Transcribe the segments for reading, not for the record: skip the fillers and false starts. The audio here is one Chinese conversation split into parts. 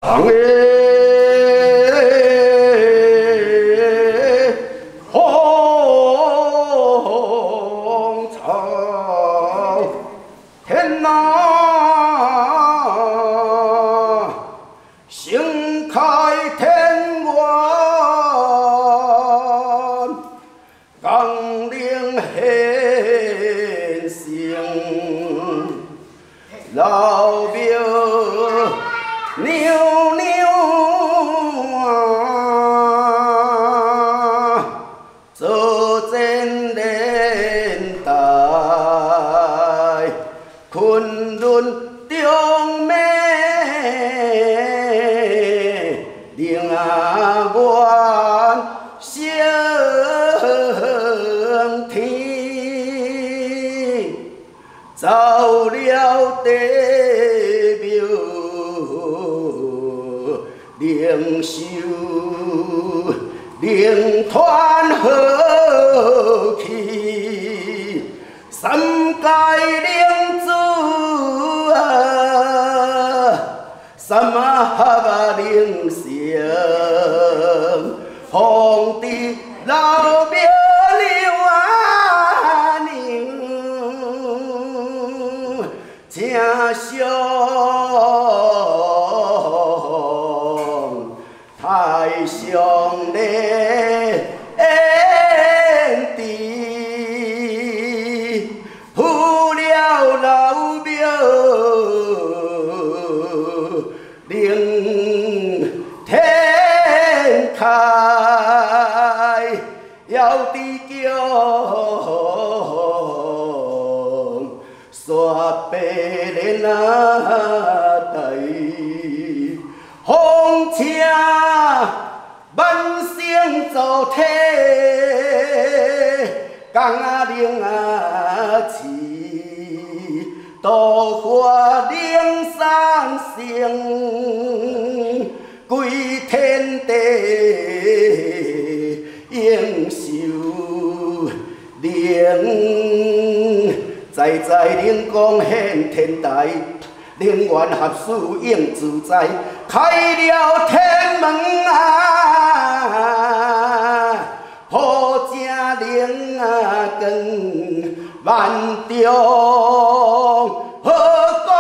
当夜红潮，天哪，盛开天外，江陵现形，老庙袅袅啊，走进年代，昆仑中美灵啊愿升天，造了地庙。灵修灵团和气，三界灵珠啊，三马灵相，皇帝老庙刘啊娘，正相。太上的恩地，铺了老庙，令天开，要地叫刷白莲啊带。红车万声造体，江陵啊市，桃花岭山城，归天地应寿灵，在灵光显天台。灵元合书应自在，开了天门啊，破正灵啊光，万众好光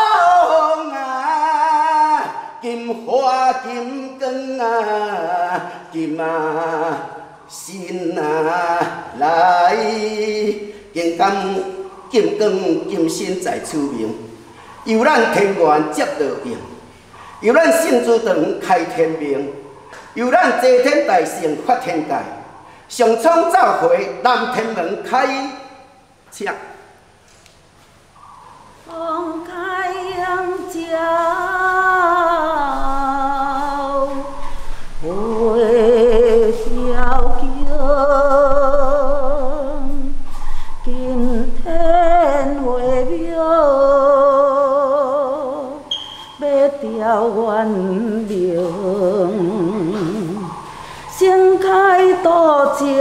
啊，金花金光啊，金啊心啊来，金刚金光金身在出名。由咱天元接道应，由咱圣主堂开天明，由咱齐天大圣发天界，上苍召回南天门开枪。 放开阳角，会飘降，今天会庙。要愿明，盛开多娇，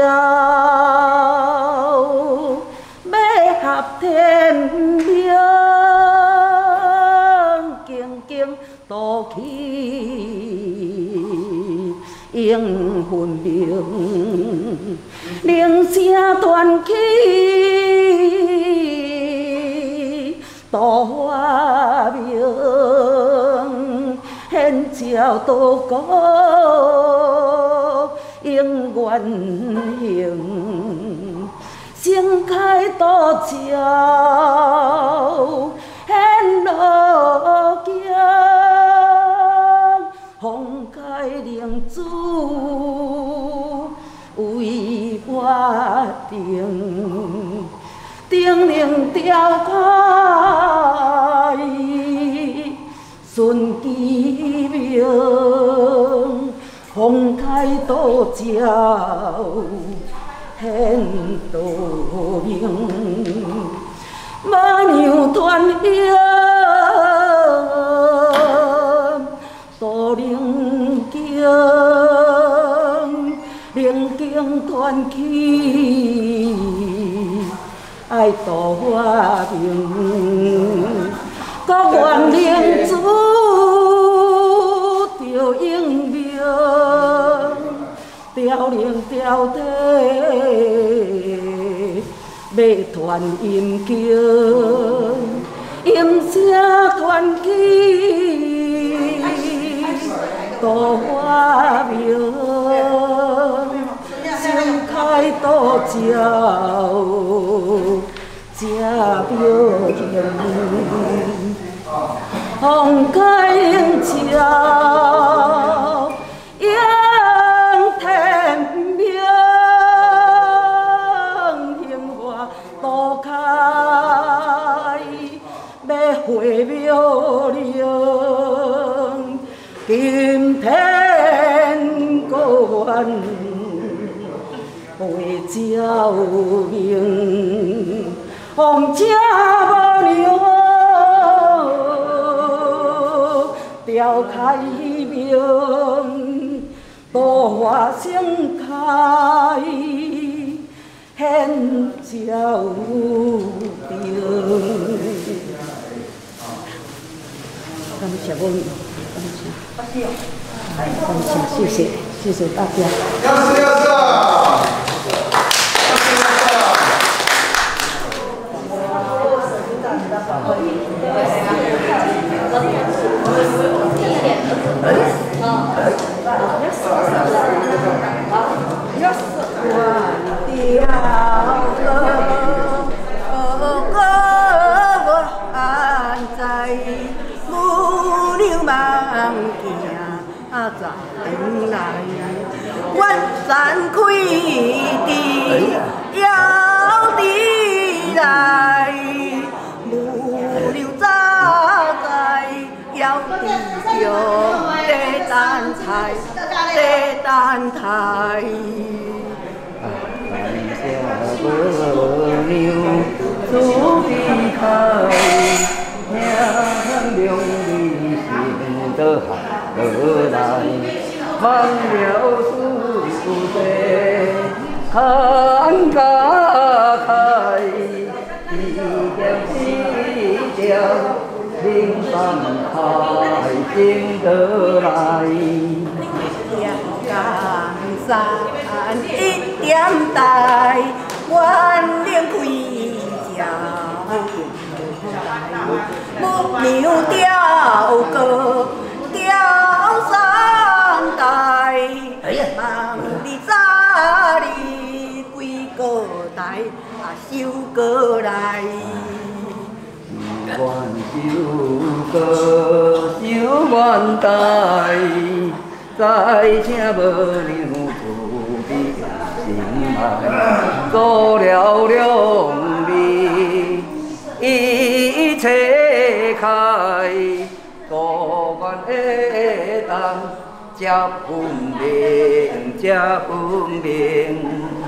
要合天命，静静多起应分明，铃声断起，桃花明。现照道国应愿行，盛开多娇现路径，放开灵珠为法定，定令调开。顺其命，放开多照，显道明。马娘团圆，多灵经，灵经团起，爱度化平。国愿灵珠了体，要传音经，音声传起，度花明，盛开度照，这表情。风开映照，映天明，杏花都开，要回庙灵，今天果愿会照明，风车无娘。调开明，度花盛开，显照明。感谢我们，感谢，谢谢大家。山开地，摇地来，木牛早在摇地中，地等台，地等台。牛煮地开，娘娘你心得海得来，忘了世世看家开，一条一条林上开进得来。江山一点带，万年开照。木牛调歌，调山台。望你早日归个台，收过来。愿收歌，收愿台。再请无娘自比心爱，做了两味一切开，多愿会当吃分明，吃分明。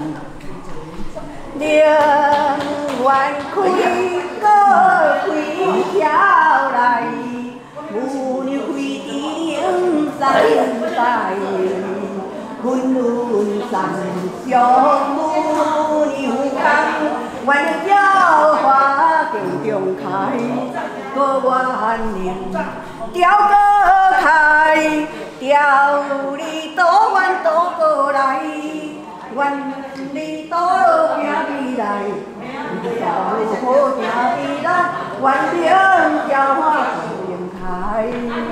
宁愿开个开桥来，母牛开顶山台，昆仑山上母牛工，愿鸟花径中开，个愿宁调个开，调你多愿多过来。愿你多行未来，好行未来，愿永交花盛开。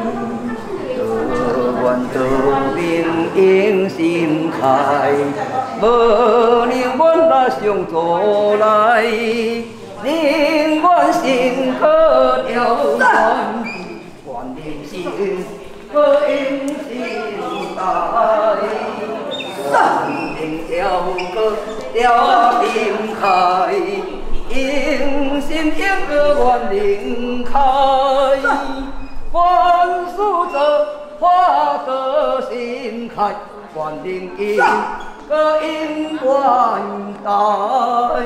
愿道明应心开，无娘阮来上座来，宁愿心可调转，愿宁心可应心台。调歌调音开，应心应个愿灵开，愿事做花个心开，愿灵应个应愿台。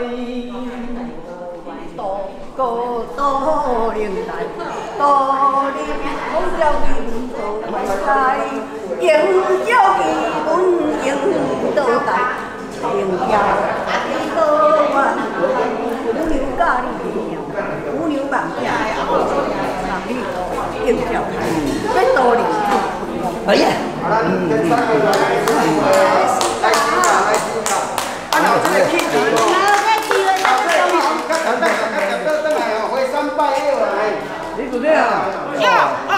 多灵台，多灵好了天做快开，应照基本应倒台，应照你多愿母牛教你母牛望家，让你应照开，要多灵。哎呀，来，来，来，来。 这样。 呀，哎